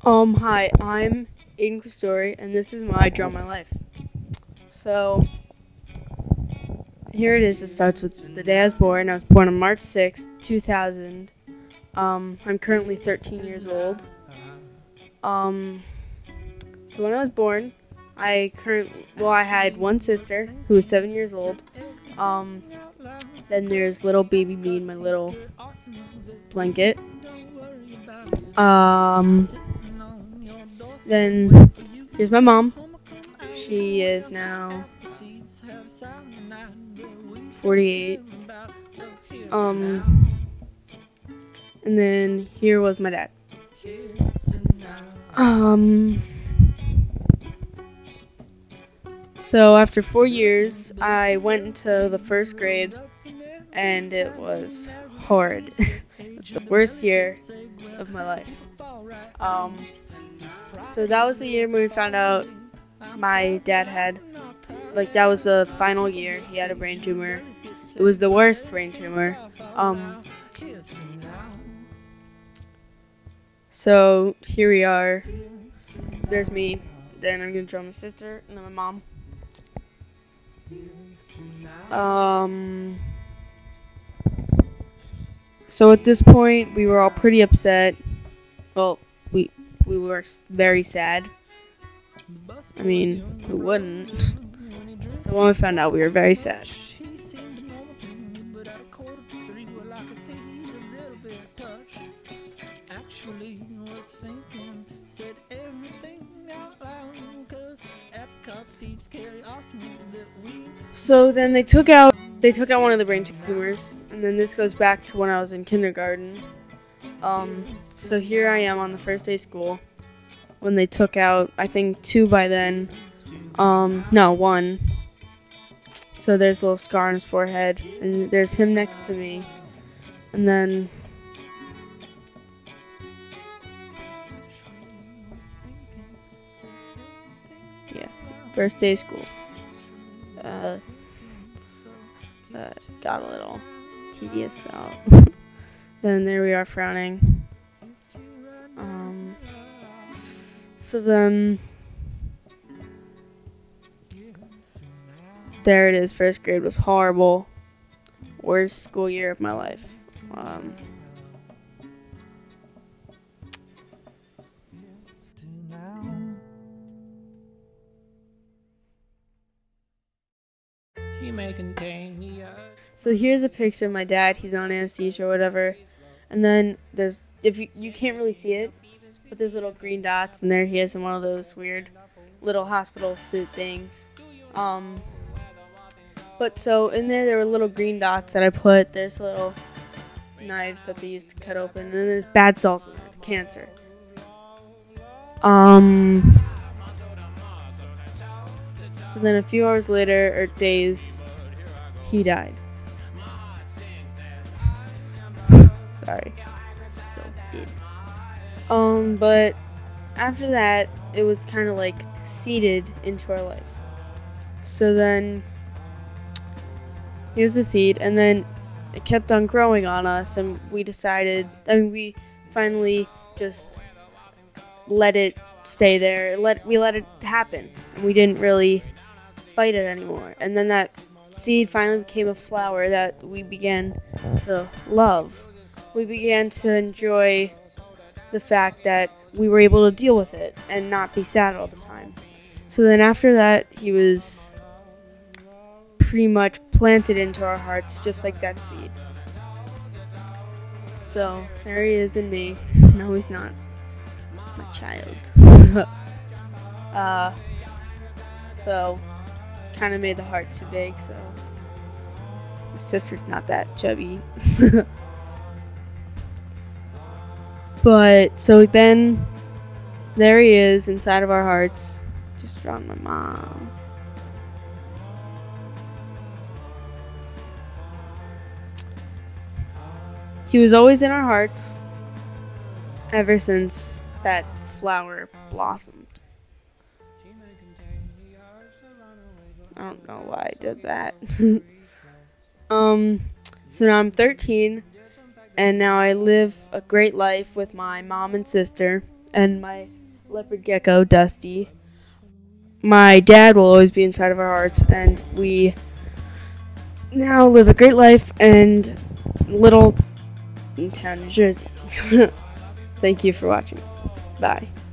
Hi, I'm Aidan Questore, and this is my Draw My Life. So, here it is. It starts with the day I was born. I was born on March 6th, 2000. I'm currently 13 years old. So when I was born, I had one sister who was 7 years old. Then there's little baby me in my little blanket. Then here's my mom. She is now 48. And then here was my dad. So after 4 years, I went into the first grade, and it was horrid. It was the worst year of my life. So that was the year when we found out my dad had, that was the final year. He had a brain tumor. It was the worst brain tumor. So here we are. There's me. Then I'm gonna draw my sister and then my mom. So at this point, we were all pretty upset. Well, we were very sad. I mean, who wouldn't? So when we found out, we were very sad. So then they took out one of the brain tumors, and then this goes back to when I was in kindergarten. So here I am on the first day of school when they took out, I think, 2 by then. No, 1. So there's a little scar on his forehead, and there's him next to me. And then first day of school. Got a little tedious, so then there we are frowning. So then there it is. First grade was horrible. Worst school year of my life. So here's a picture of my dad. He's on anesthesia or whatever. And then there's, if you can't really see it, but there's little green dots, and there he is in one of those weird little hospital suit things. But so in there were little green dots that I put. There's little knives that they used to cut open, and then there's bad cells in there, cancer. So then a few hours later, or days, he died. Sorry. Spilled did. But after that, it was kind of like seeded into our life. So then, here's the seed, and then it kept on growing on us, and we finally just let it stay there. We let it happen, and we didn't really fight it anymore. And then that seed finally became a flower that we began to love. We began to enjoy the fact that we were able to deal with it and not be sad all the time. So then after that, he was pretty much planted into our hearts just like that seed. So there he is in me. No, he's not my child. So kind of made the heart too big, so my sister's not that chubby. But so then there he is inside of our hearts. Just drawing my mom. He was always in our hearts ever since that flower blossomed. I don't know why I did that. So now I'm 13, and now I live a great life with my mom and sister. and my leopard gecko, Dusty. My dad will always be inside of our hearts, and we now live a great life in little town, New Jersey. Thank you for watching. Bye.